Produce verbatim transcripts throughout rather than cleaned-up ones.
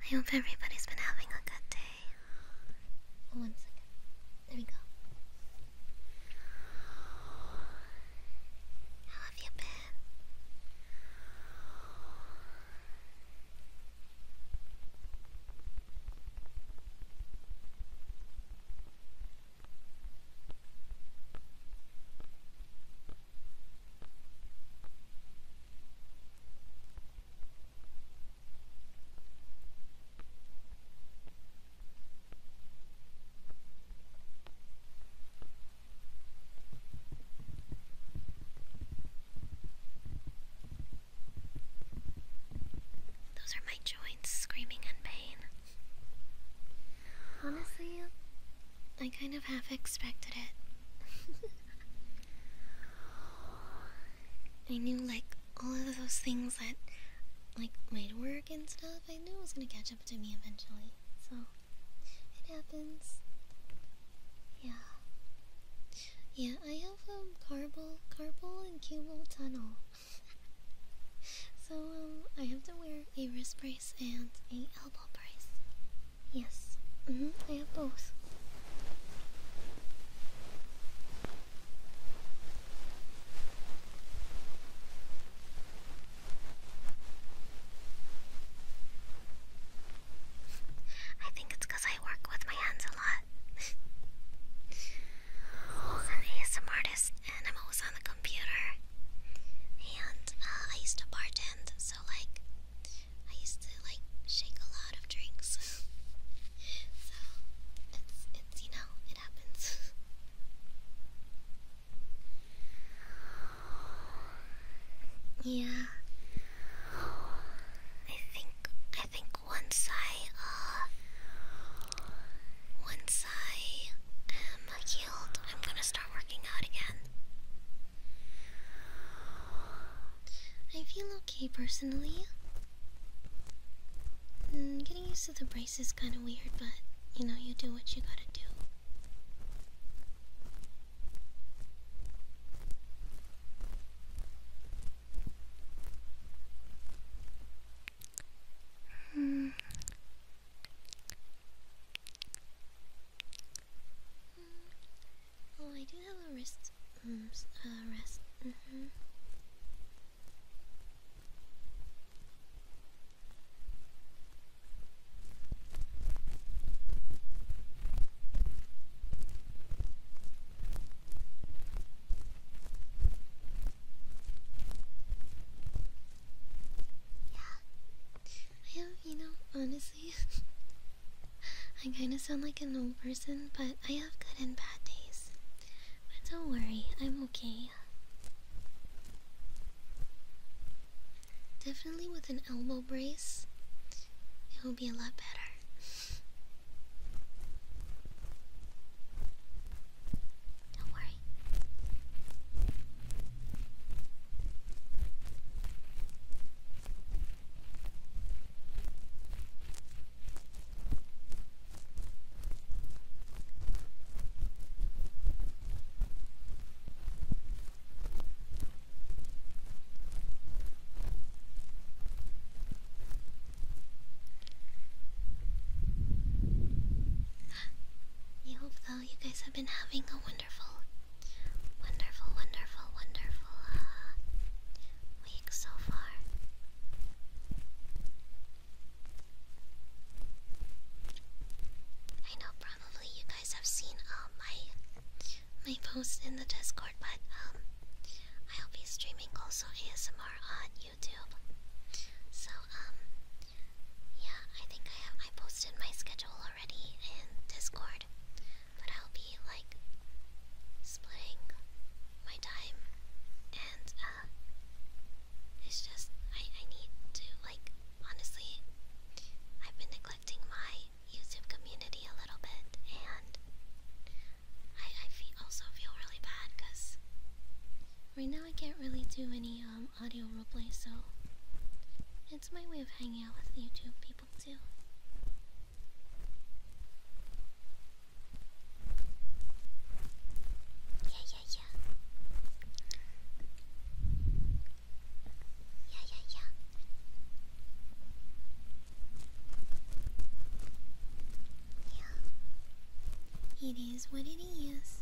I hope everybody's been having a good day. Oh, one second. There we go. How have you been? Those are my joints screaming in pain. Honestly, I kind of half expected it. I knew, like, all of those things that, like, might work and stuff, I knew it was gonna catch up to me eventually. So, it happens. Yeah. Yeah, I have, um, carpal, carpal and cubital tunnel. So, um, I have to wear a wrist brace and a elbow brace. Yes. Mm-hmm, I have both. I think it's because I work with my hands a lot. I'm an A S M artist, and I'm always on the computer. And uh, I used to bartend, so like, I used to like shake a lot of drinks. So it's it's you know it happens. Yeah. I think I think once I uh once I am healed, I'm gonna start working out again. I feel okay personally. Mm, getting used to the brace is kind of weird, but you know, you do what you gotta do. Hmm. Oh, I do have a wrist um, uh, rest. Mm-hmm. I have, you know, honestly, I kind of sound like an old person, but I have good and bad days. But don't worry, I'm okay. Definitely with an elbow brace, it will be a lot better. Don't worry. I hope though you guys have been having a wonderful, wonderful, wonderful, wonderful uh, week so far. I know probably you guys have seen um, my my post in the Discord, but um, I'll be streaming also A S M R on YouTube. So um, yeah, I think I have I posted my schedule already in Discord. But I'll be like splitting my time, and uh, it's just I, I need to like honestly I've been neglecting my YouTube community a little bit, and I, I feel, also feel really bad because right now I can't really do any um, audio roleplay, so it's my way of hanging out with YouTube people too. Yeah, yeah, yeah. Yeah, yeah, yeah. it is what it is.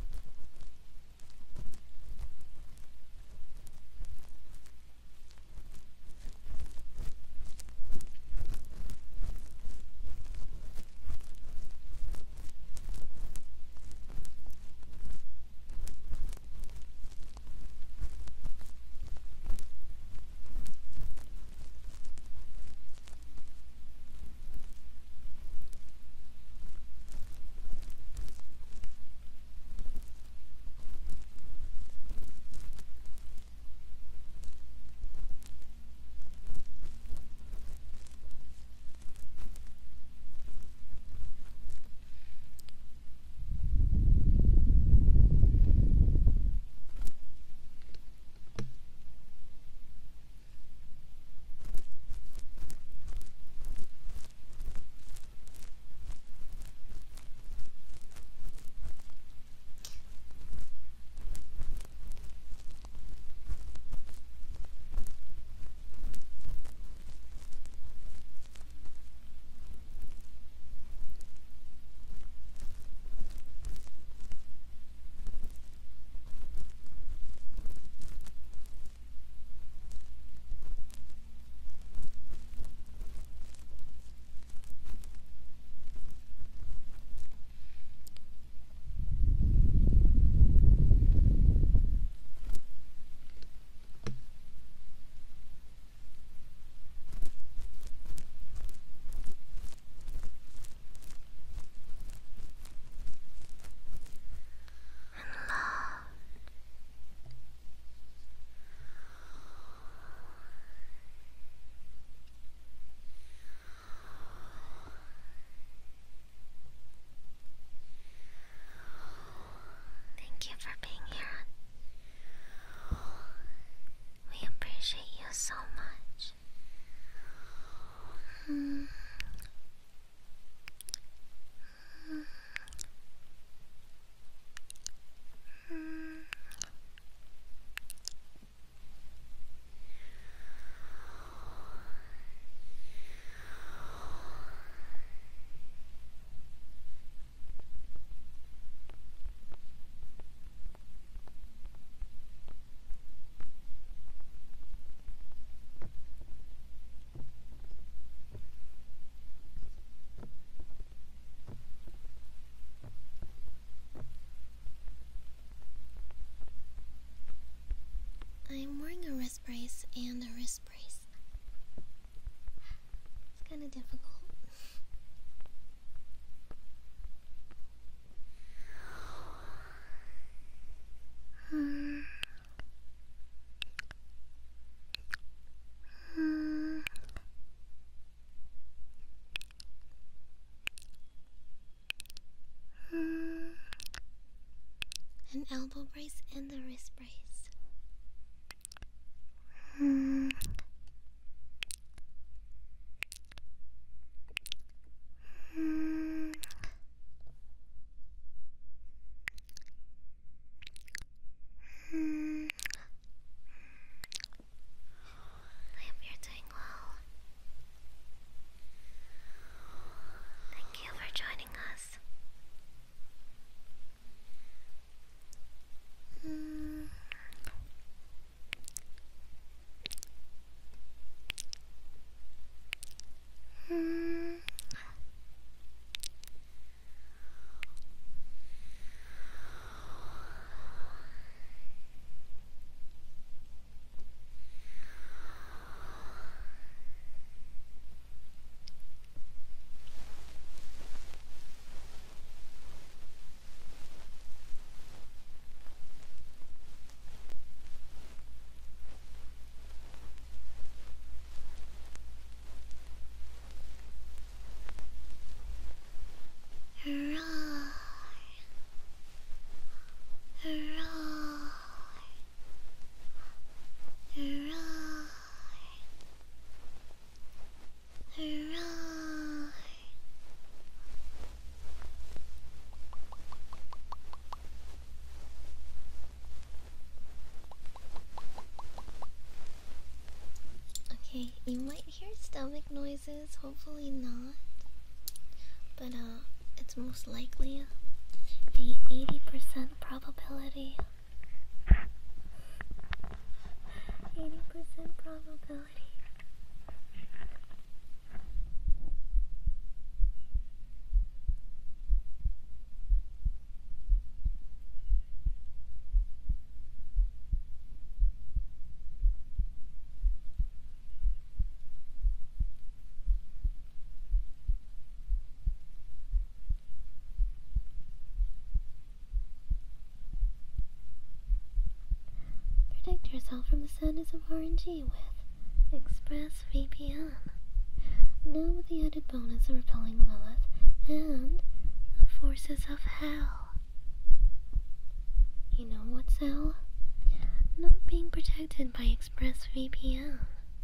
Thank you for being here. We appreciate you so much. Mm. Mm. Mm. I'm wearing a wrist brace and a wrist brace. It's kind of difficult. Hmm. Hmm. Hmm. An elbow brace and a wrist brace. Hmm. Hmm. Hmm. I hope you're doing well. Thank you for joining us. Hmm. Hmm. Hurrah! Hurrah! Hurrah! Hurrah! Okay, you might hear stomach noises, hopefully not. But uh, it's most likely the eighty percent probability. eighty percent probability. Protect yourself from the sadness of R N G with ExpressVPN. Now with the added bonus of repelling Lilith and the forces of hell. You know what's hell? Not being protected by ExpressVPN.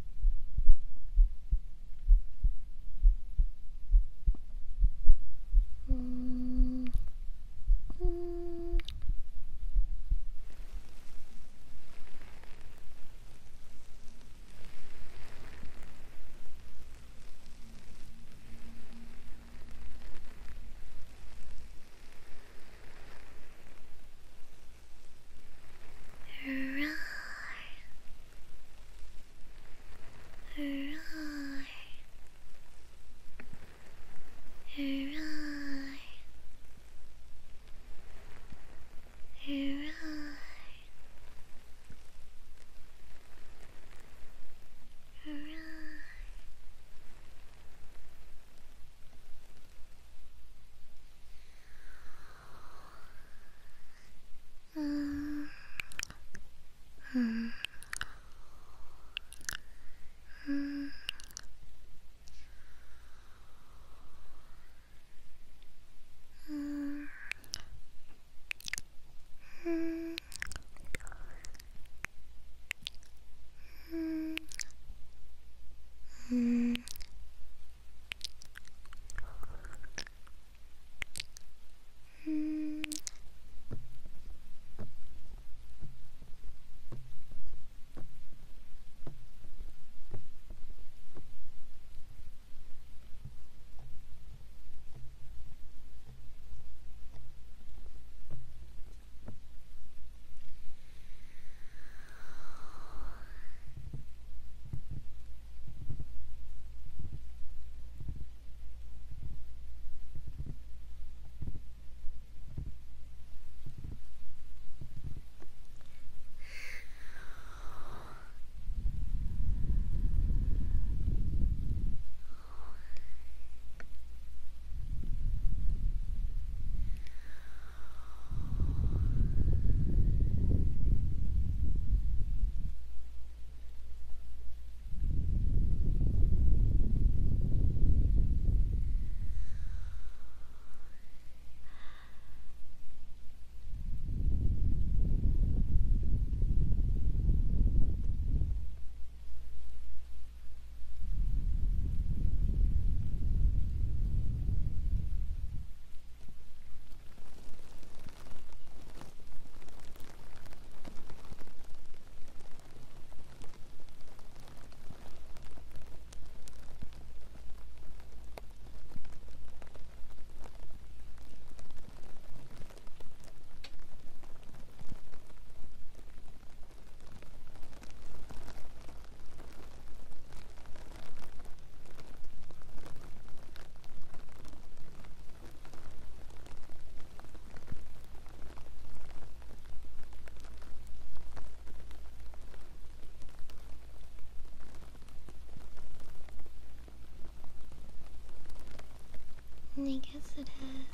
Mm. Mm. Hurrah. Hurrah. Hurrah. Hurrah. Hurrah. Um, hmm. Hmm. Hmm. Hmm. Hmm. Hmm. Hmm. I guess it is.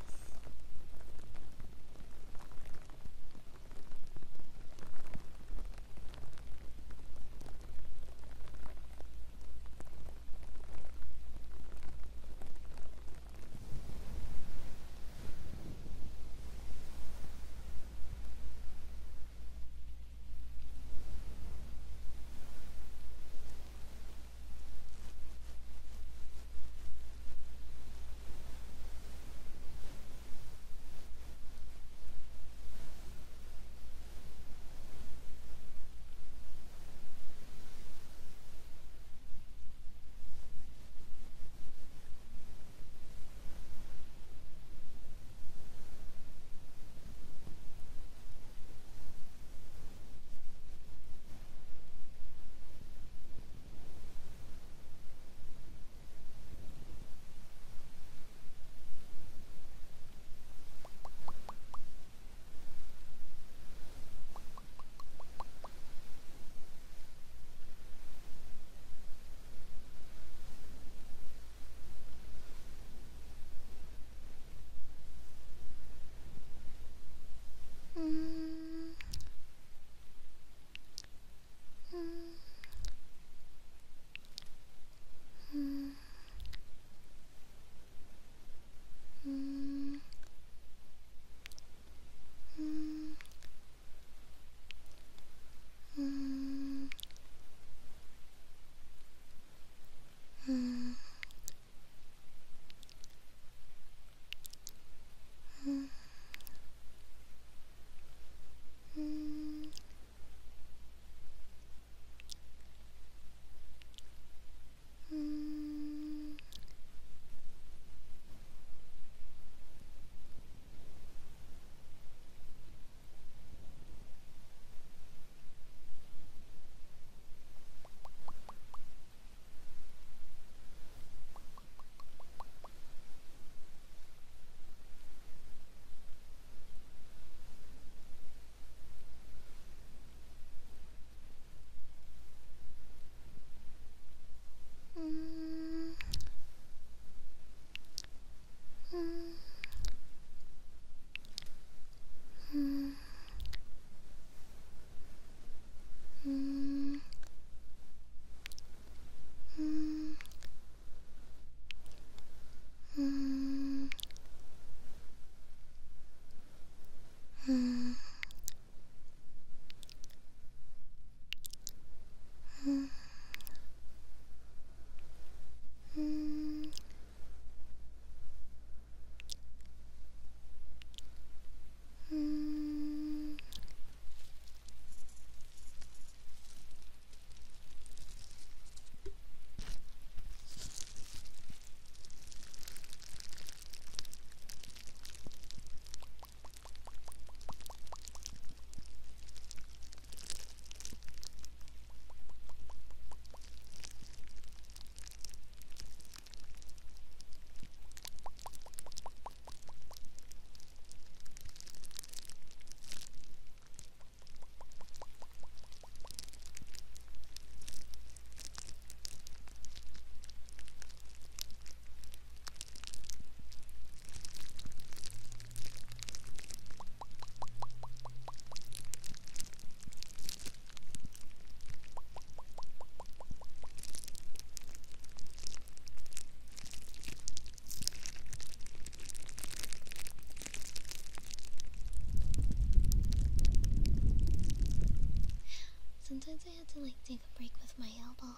to like take a break with my elbow.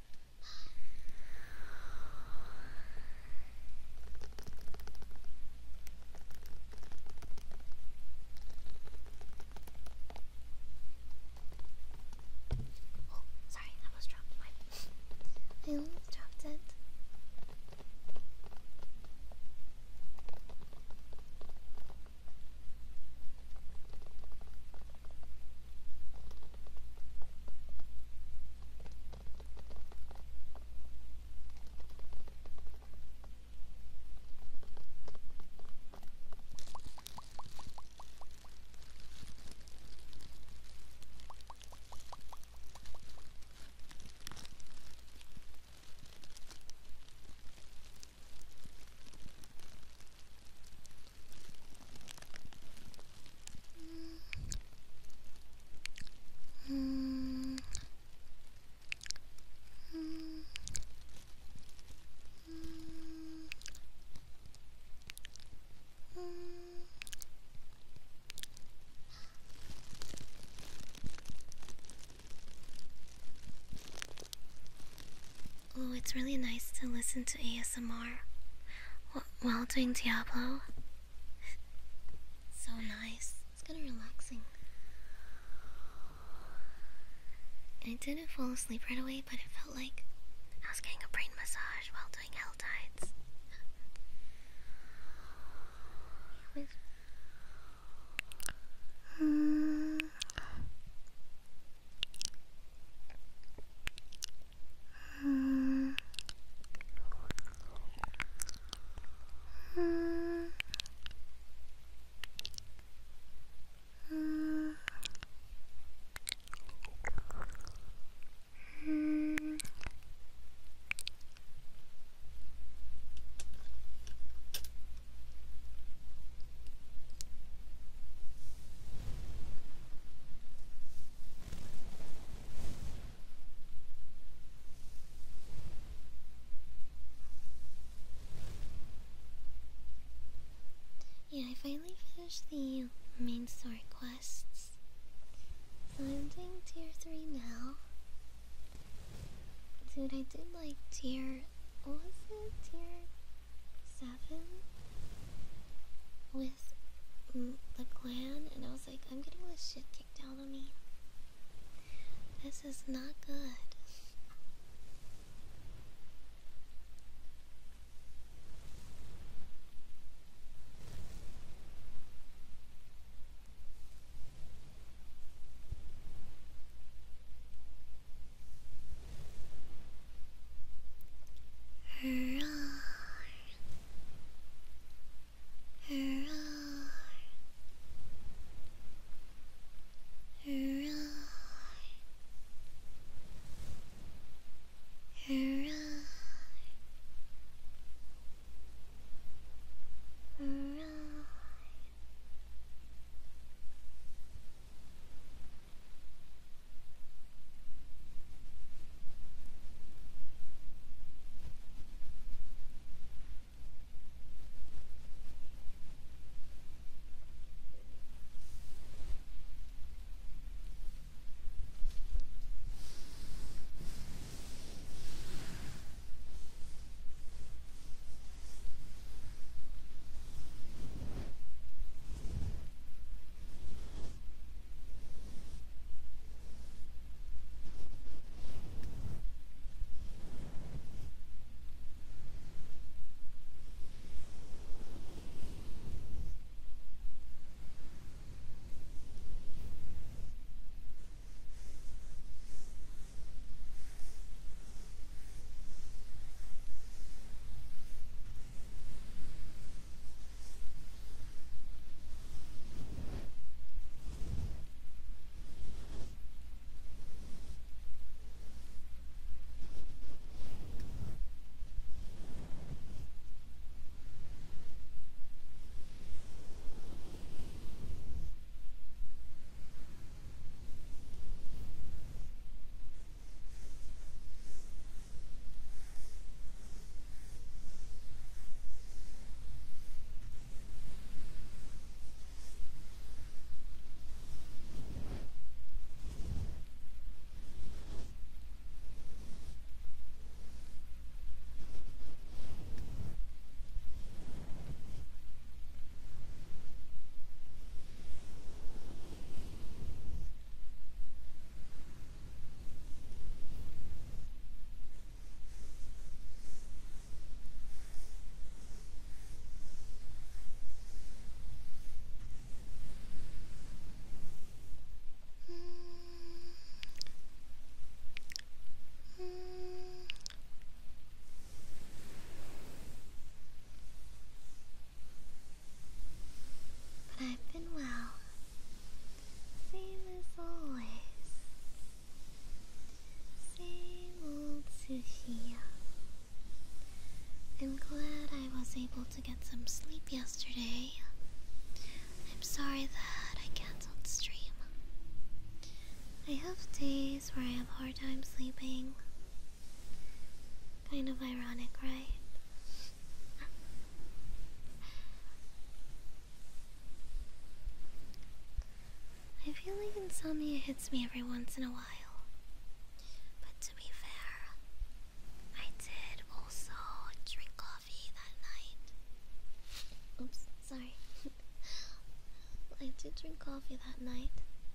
Oh, sorry, I almost dropped my. I almost dropped it. Oh, it's really nice to listen to A S M R while doing Diablo. So nice. It's kind of relaxing. I didn't fall asleep right away, but it felt like I was getting a brain massage while doing Hell Tides. Hmm. Hmm. Hmm. Hmm. Hmm. Yeah, I finally finished the main story quests. So I'm doing tier three now. Dude, I did like tier, what was it? Tier seven? With mm, the clan, and I was like, I'm getting the shit kicked out of me. This is not good. Hurrah. Hurrah. Hurrah. able to get some sleep yesterday. I'm sorry that I cancelled stream. I have days where I have a hard time sleeping. Kind of ironic, right? I feel like insomnia hits me every once in a while. But to be fair, I did also drink coffee that night. Oops, sorry. I did drink coffee that night.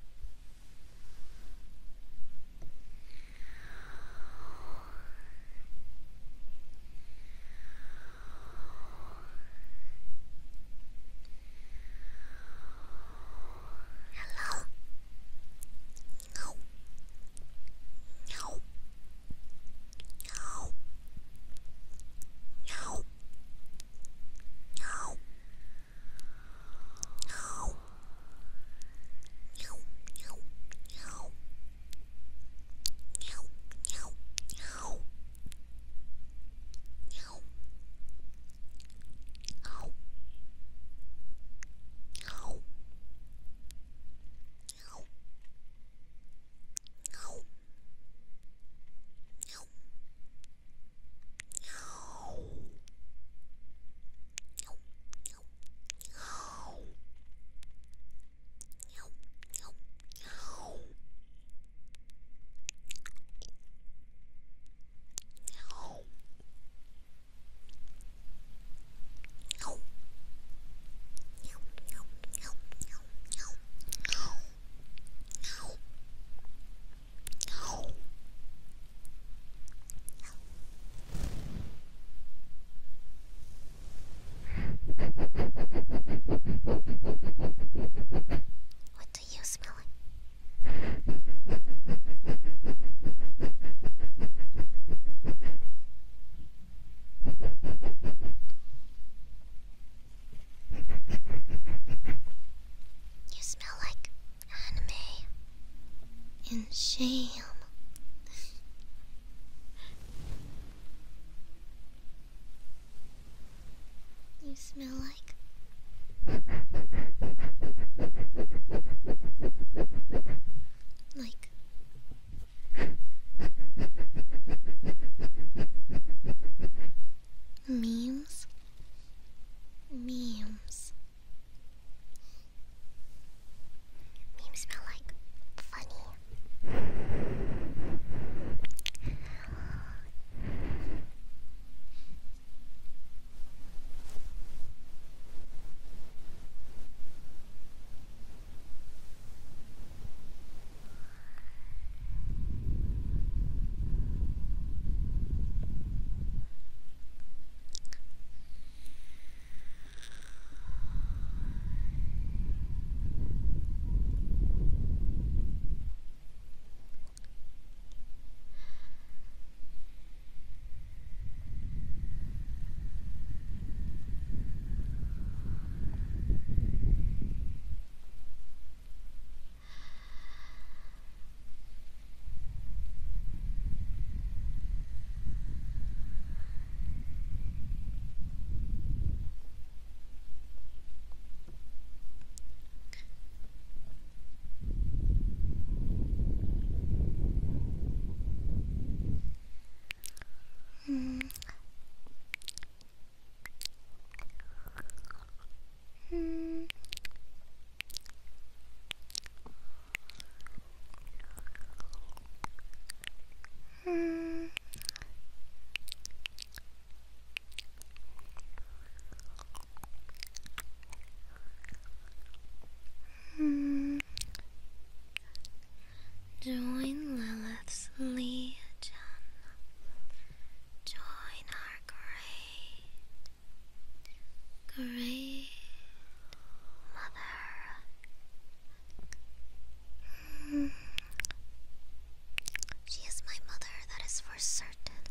What do you smell like? You smell like anime and shame. You smell like like memes. Memes. Memes smell like funny. Hmm. Hmm. Hmm. Hmm. Join Lilith's legion. Join our great, great mother. Hmm. She is my mother, that is for certain.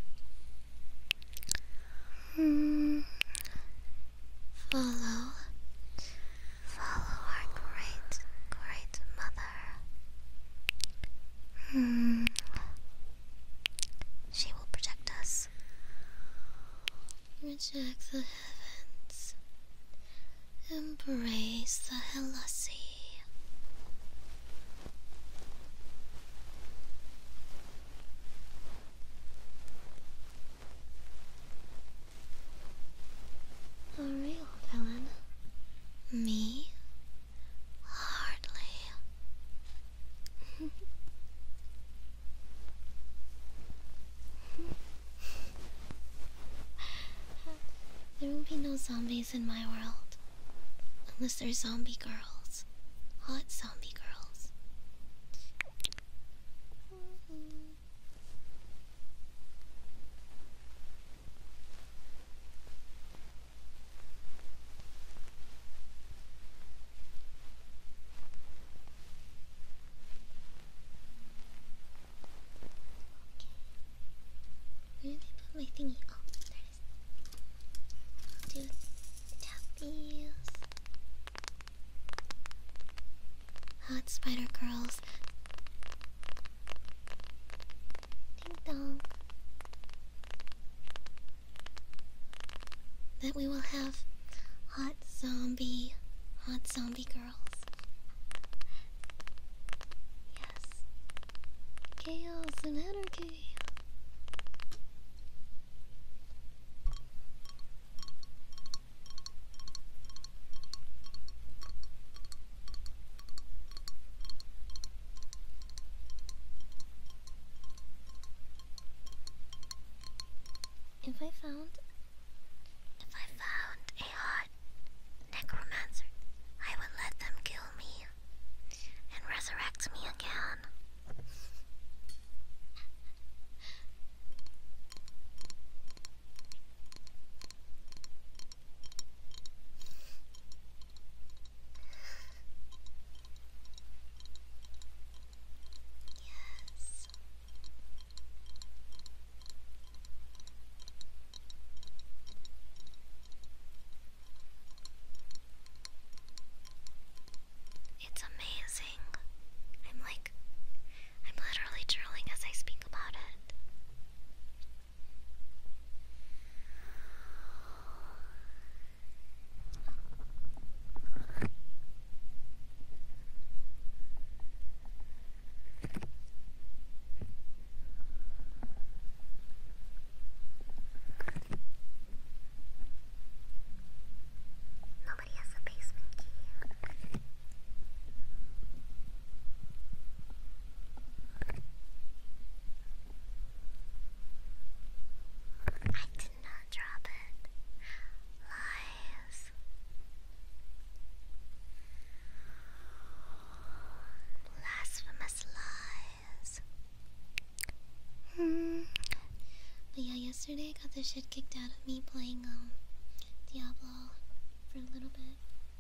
Hmm. Follow, follow our great, great mother. Hmm. She will protect us. Reject the heavens. Embrace the Helassi. A real villain. Me? Hardly. There will be no zombies in my world. Unless they're zombie girls. Hot zombie girls. Where did I put my thingy? Oh, there it is. Do tappies. Hot spider girls. Ding dong. That we will have hot zombie, hot zombie girls. Yes. Chaos and anarchy. If I found, if I found a hot necromancer, I would let them kill me and resurrect me again. Yes. It's amazing. I'm like, I'm literally drooling as I speak about it. Nobody has the basement key. I did not drop it. Lies. Blasphemous lies. Hmm. But yeah, yesterday I got the shit kicked out of me playing um Diablo for a little bit.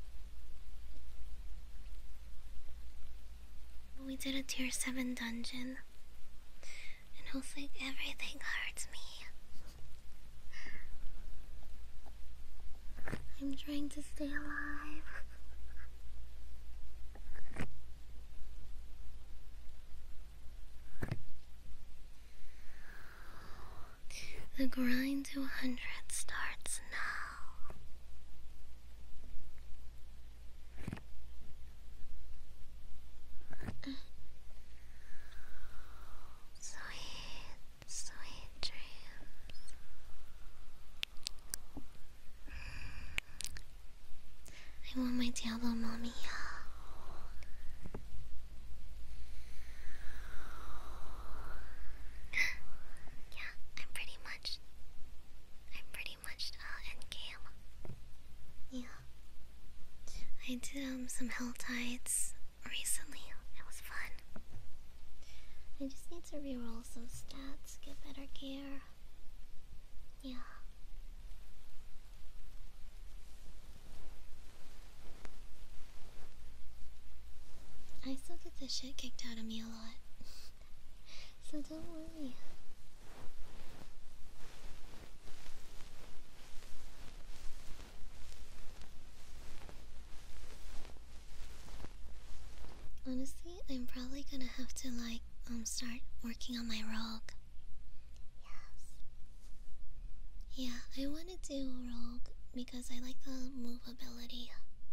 We did a tier seven dungeon. And I was like, everything hurts me. I'm trying to stay alive. The grind to one hundred starts now. Sweet, sweet dreams. I want my Diablo mommy. Yeah, I'm pretty much, I'm pretty much uh, end game. Yeah, I did um some hell tides recently. It was fun. I just need to reroll some stats, get better gear. Yeah. I still get the shit kicked out of me a lot. So don't worry. Honestly, I'm probably gonna have to like um start working on my rogue. Yes. Yeah, I wanna do rogue because I like the move ability.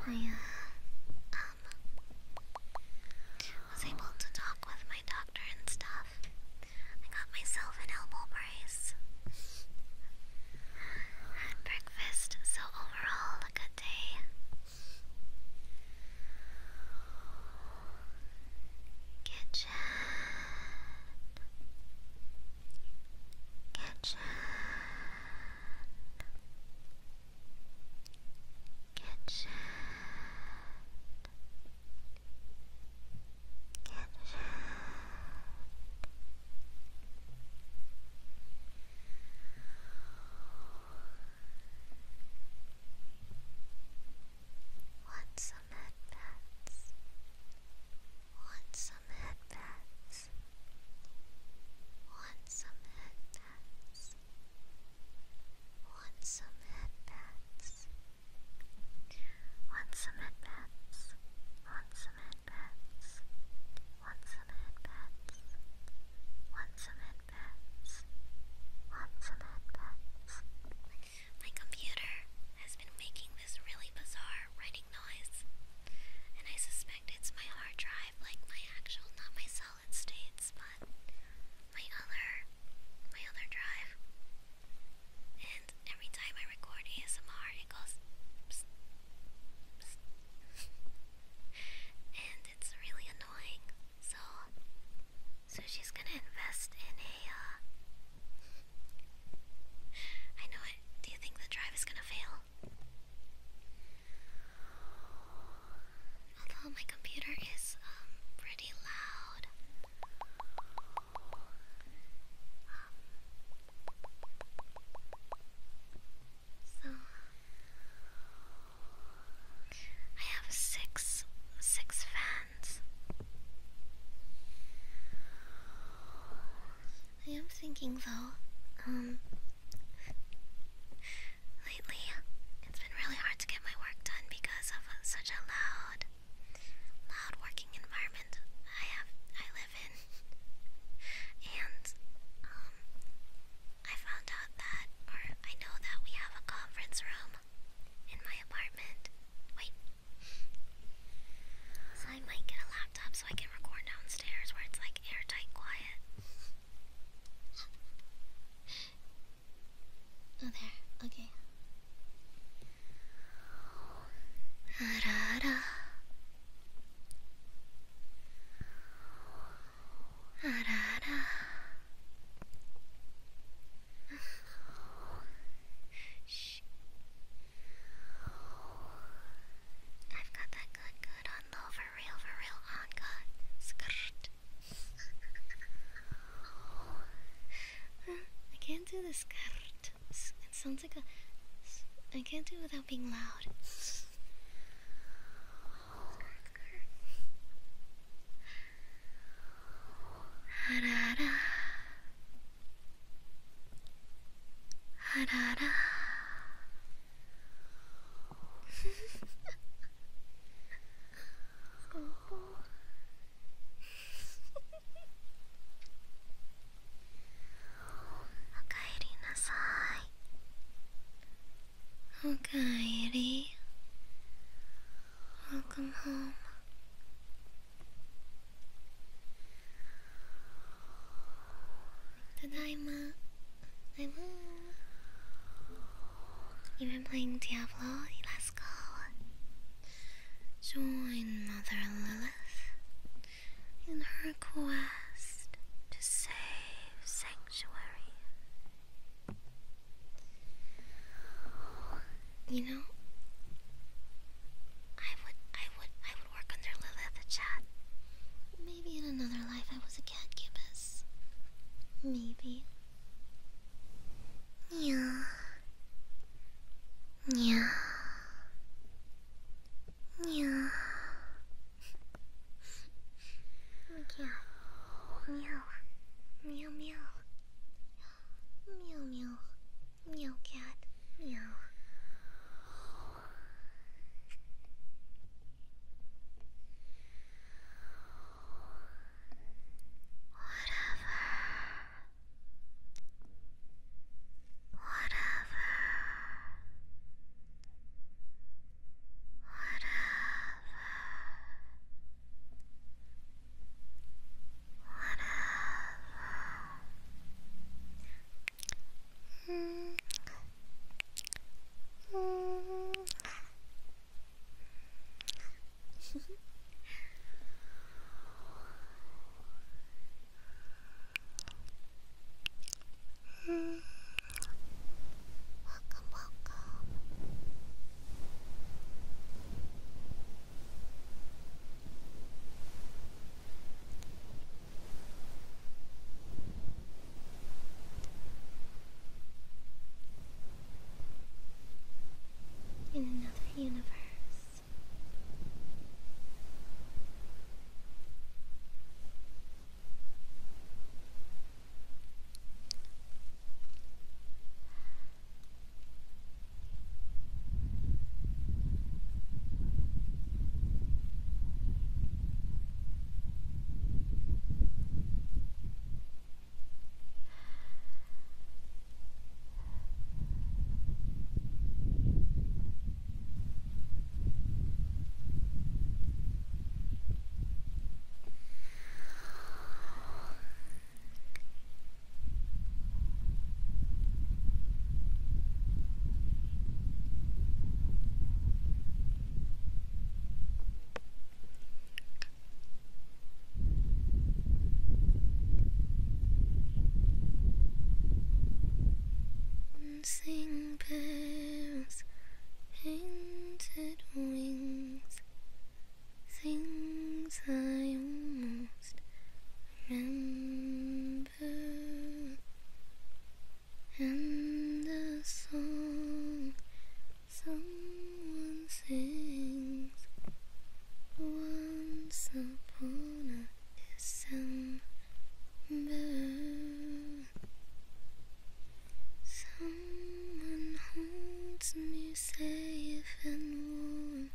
I uh, um was able to talk with my doctor and stuff. I got myself an elbow brace. Had breakfast, so overall a good day. Kitchen. Kitchen. Kitchen. Kitchen. Want some headpats? Want some headpats? Want some headpats? Want some headpats? Want some headpats? Want some headpats? Want some headpats? Want some headpats? Want some headpats? My computer has been making this really bizarre writing noise, and I suspect it's my hard drive, like my actual, not my solid states, but my other, my other drive. And every time I record A S M R, it goes psst, psst. And it's really annoying. So, so she's gonna invest in a, uh, I know it. Do you think the drive is gonna fail? Although my computer is, um, pretty loud. Um, so, I have six, six fans. I am thinking though, um, lately it's been really hard to get my work done because of uh, such a loud, loud working environment I have, I live in. And, um, I found out that, or I know that we have a conference room in my apartment. Wait. So I might get a laptop so I can record downstairs where it's like airtight quiet. Oh, there. Okay. Ha-da-da. Ha-da-da. Shh. I've got that good, good on low, for real, for real, on God. Skirt. I can't do the skirt. It sounds like a... I can't do it without being loud. Ha-da-da. Ha-da-da. Okaeri nasai. Okaeri. Welcome home. Tadaima. I'm home. You've been playing Diablo? Let's go. Join Mother Lilith in her quest to save Sanctuary. You know, I would, I would, I would work under Lilith, the chat. Maybe in another life I was a cat gibbous. Maybe. Yeah. Yeah. Welcome, welcome. In another universe. Sing bells, painted wings, things I almost remember, and a song someone sings once upon a December. Someone holds me safe and warm.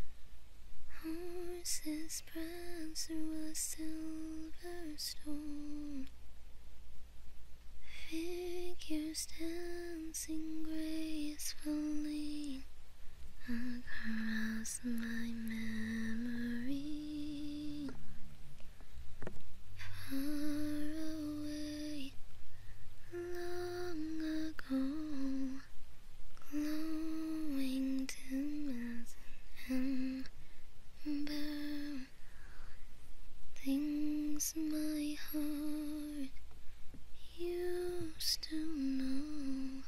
Horses prance through a silver storm. Figures dancing gracefully across my memory. Far away, long ago, glowing dim as an ember, things my heart used to know,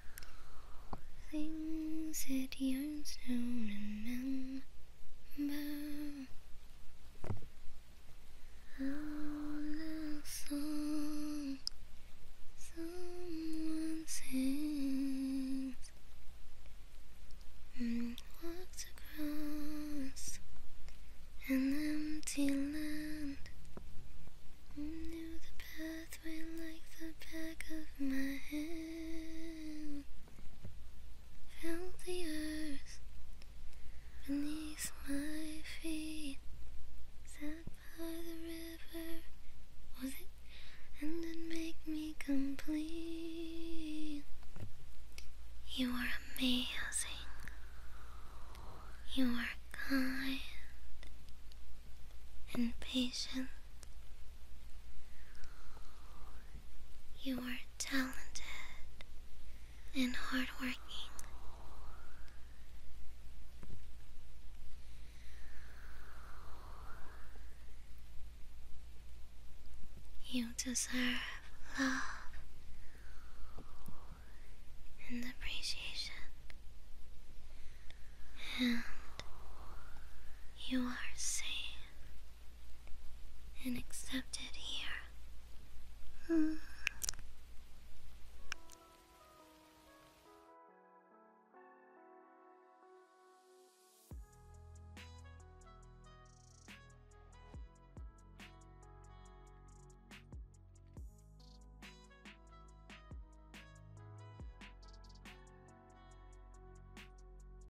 things it yearns to remember. Oh, the song someone sings and walks across an empty land. Knew the pathway like the back of my hand. Felt the earth beneath my feet. Sat by the river, was it? And it make me complete. You are amazing. You are kind and patient. You are talented and hardworking. You deserve love and appreciation, and you are